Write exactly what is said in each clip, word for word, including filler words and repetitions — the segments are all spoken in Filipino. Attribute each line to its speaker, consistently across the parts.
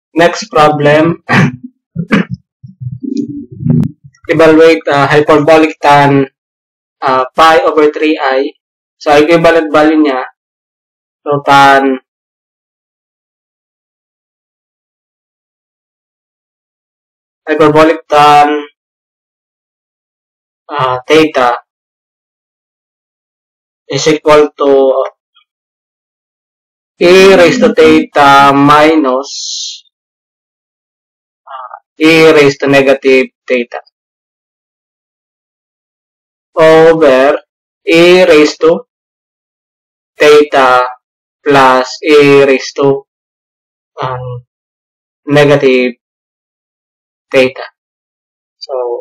Speaker 1: Next problem. Evaluate uh, hyperbolic tan uh, pi over three i. So, equivalent value niya. So, tan hyperbolic tan uh, theta is equal to e raised to theta minus uh, e raised to negative theta over e raised to theta plus e raised to um, negative theta. So,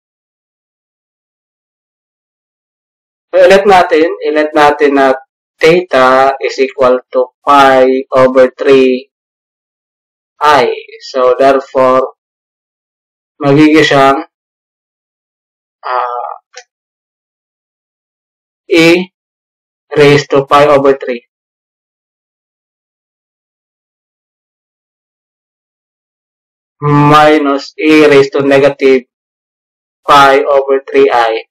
Speaker 1: ilet natin, ilet natin na theta is equal to pi over three i. So, therefore, magiging siyang uh, e raised to pi over three. Minus e raised to negative pi over three i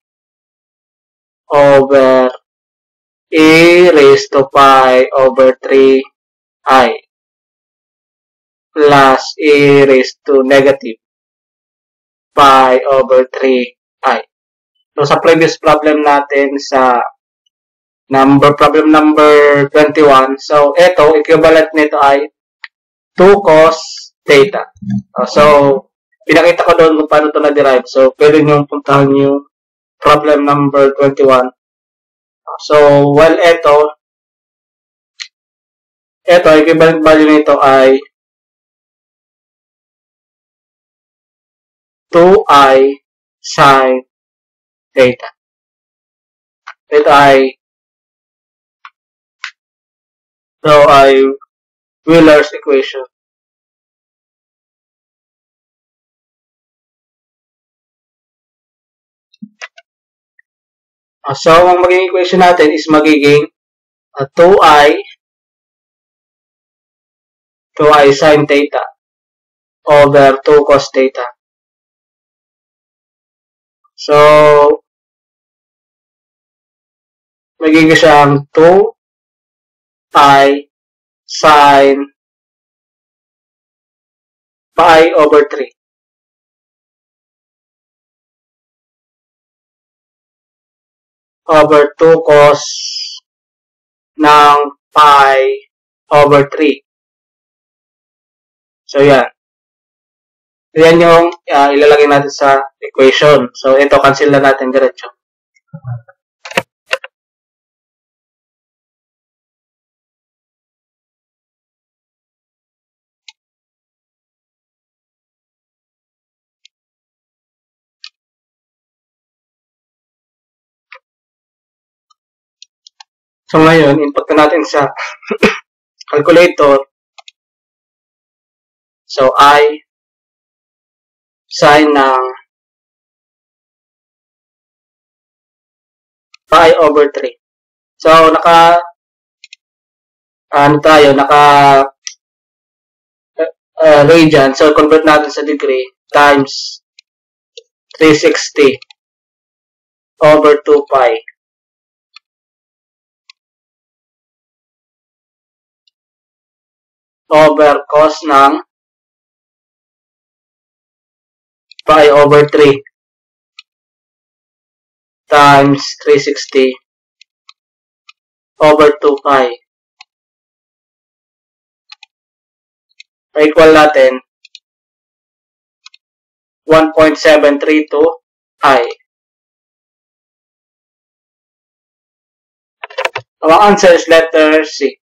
Speaker 1: over e raised to pi over three i plus e raised to negative pi over three i. So, sa previous problem natin sa number problem number twenty-one, so, ito, equivalent nito ay two cos theta. Uh, so, pinakita ko doon kung paano ito na-derive. So, pwede nyo puntahan yung problem number twenty-one. Uh, so, while ito, ito, equivalent value nito ay two i sin theta. Ito ay ito ay Wheeler's equation. Uh, so, ang magiging equation natin is magiging uh, two i two i sin theta over two cos theta. So, magiging siyang two i sin pi over three. Over two cos ng pi over three. So, yan. Yan yung uh, ilalagay natin sa equation. So, ito, cancel na natin diretso. So, ngayon, input na natin sa calculator. So, I sin ng pi over three. So, naka ano tayo, naka uh, radian. So, convert natin sa degree times three sixty over two pi. Over cos ng pi over three times three sixty over two pi. Equal natin one point seven three two i. Our answer is letter C.